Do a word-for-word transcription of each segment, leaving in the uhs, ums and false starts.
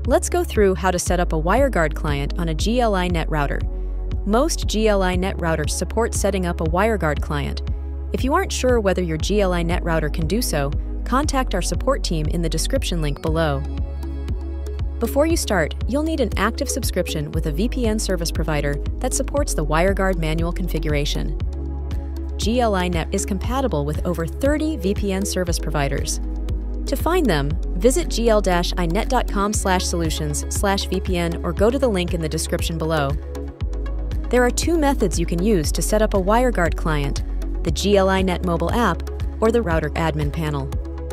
Let's go through how to set up a WireGuard client on a G L dot i net router. Most G L dot i net routers support setting up a WireGuard client. If you aren't sure whether your G L dot i net router can do so, contact our support team in the description link below. Before you start, you'll need an active subscription with a V P N service provider that supports the WireGuard manual configuration. G L dot i net is compatible with over thirty V P N service providers. To find them, visit G L dot i net dot com slash solutions slash V P N or go to the link in the description below. There are two methods you can use to set up a WireGuard client: the G L dot i net mobile app or the router admin panel.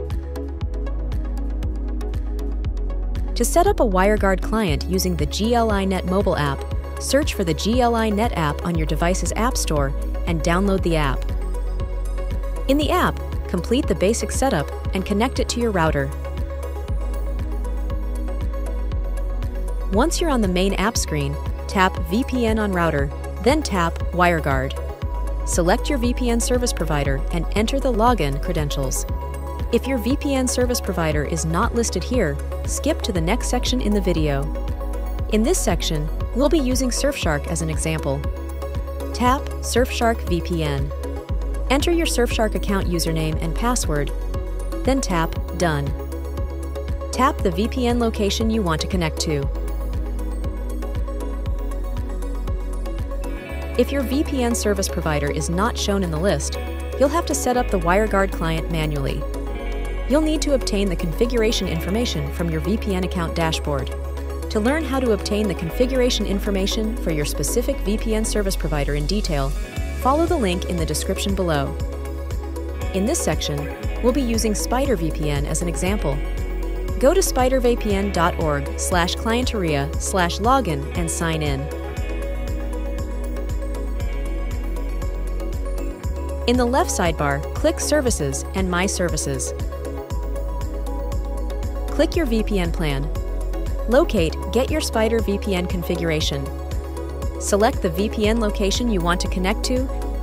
To set up a WireGuard client using the G L dot i net mobile app, search for the G L dot i net app on your device's app store and download the app. In the app, complete the basic setup and connect it to your router. Once you're on the main app screen, tap V P N on router, then tap WireGuard. Select your V P N service provider and enter the login credentials. If your V P N service provider is not listed here, skip to the next section in the video. In this section, we'll be using Surfshark as an example. Tap Surfshark V P N. Enter your Surfshark account username and password, then tap Done. Tap the V P N location you want to connect to. If your V P N service provider is not shown in the list, you'll have to set up the WireGuard client manually. You'll need to obtain the configuration information from your V P N account dashboard. To learn how to obtain the configuration information for your specific V P N service provider in detail, follow the link in the description below. In this section, we'll be using SpiderVPN as an example. Go to spider V P N dot org slash clienteria slash login and sign in. In the left sidebar, click Services and My Services. Click your V P N plan. Locate Get Your Spider V P N configuration. Select the V P N location you want to connect to,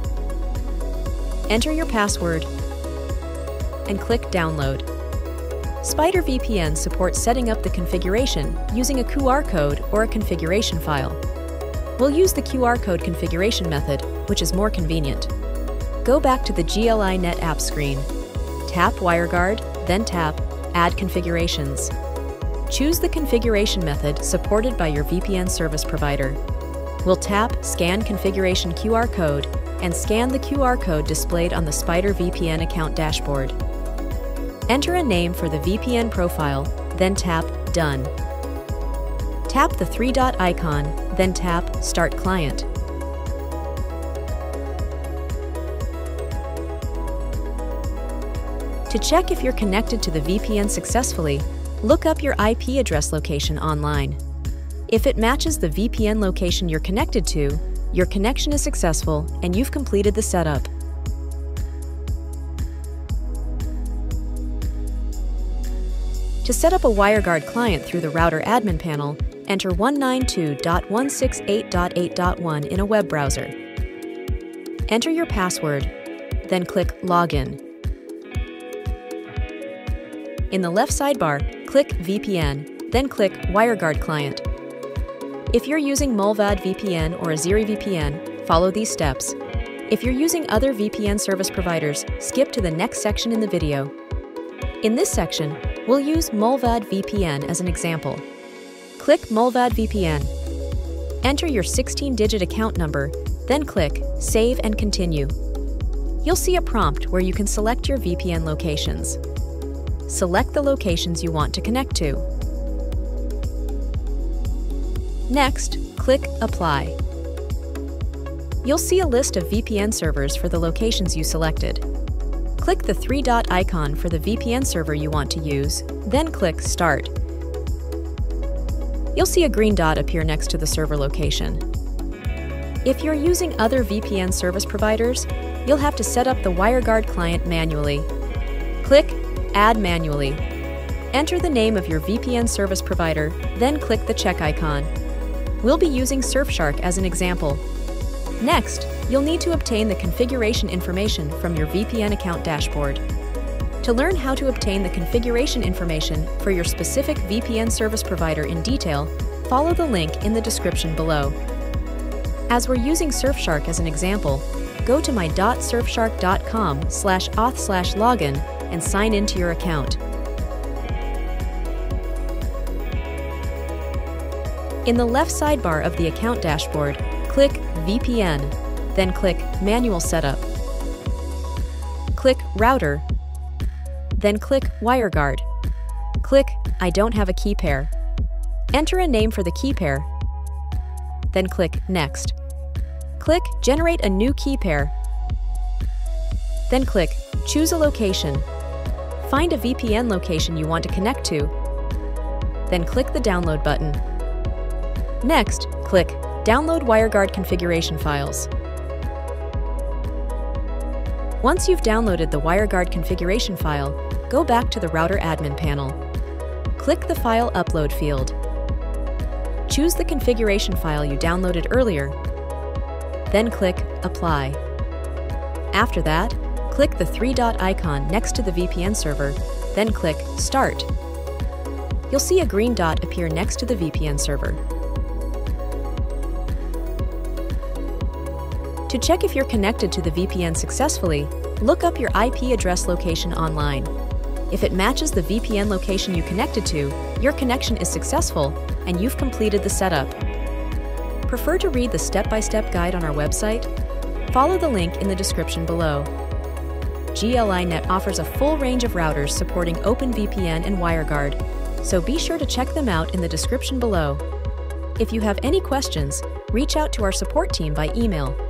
enter your password, and click Download. SpiderVPN supports setting up the configuration using a Q R code or a configuration file. We'll use the Q R code configuration method, which is more convenient. Go back to the G L dot i net app screen. Tap WireGuard, then tap Add Configurations. Choose the configuration method supported by your V P N service provider. We'll tap Scan Configuration Q R Code and scan the Q R code displayed on the SpiderVPN account dashboard. Enter a name for the V P N profile, then tap Done. Tap the three-dot icon, then tap Start Client. To check if you're connected to the V P N successfully, look up your I P address location online. If it matches the V P N location you're connected to, your connection is successful and you've completed the setup. To set up a WireGuard client through the router admin panel, enter one ninety-two dot one sixty-eight dot eight dot one in a web browser. Enter your password, then click Login. In the left sidebar, click V P N, then click WireGuard Client. If you're using Mullvad V P N or AzireVPN, follow these steps. If you're using other V P N service providers, skip to the next section in the video. In this section, we'll use Mullvad V P N as an example. Click Mullvad V P N. Enter your sixteen digit account number, then click Save and Continue. You'll see a prompt where you can select your V P N locations. Select the locations you want to connect to. Next, click Apply. You'll see a list of V P N servers for the locations you selected. Click the three-dot icon for the V P N server you want to use, then click Start. You'll see a green dot appear next to the server location. If you're using other V P N service providers, you'll have to set up the WireGuard client manually. Click Add Manually. Enter the name of your V P N service provider, then click the check icon. We'll be using Surfshark as an example. Next, you'll need to obtain the configuration information from your V P N account dashboard. To learn how to obtain the configuration information for your specific V P N service provider in detail, follow the link in the description below. As we're using Surfshark as an example, go to my surfshark dot com slash auth slash login and sign into your account. In the left sidebar of the account dashboard, click V P N, then click Manual Setup. Click Router, then click WireGuard. Click I don't have a key pair. Enter a name for the key pair, then click Next. Click Generate a new key pair, then click Choose a location. Find a V P N location you want to connect to, then click the Download button. Next, click Download WireGuard configuration files. Once you've downloaded the WireGuard configuration file, go back to the Router Admin panel. Click the File Upload field. Choose the configuration file you downloaded earlier, then click Apply. After that, click the three-dot icon next to the V P N server, then click Start. You'll see a green dot appear next to the V P N server. To check if you're connected to the V P N successfully, look up your I P address location online. If it matches the V P N location you connected to, your connection is successful and you've completed the setup. Prefer to read the step-by-step guide on our website? Follow the link in the description below. G L dot i net offers a full range of routers supporting OpenVPN and WireGuard, so be sure to check them out in the description below. If you have any questions, reach out to our support team by email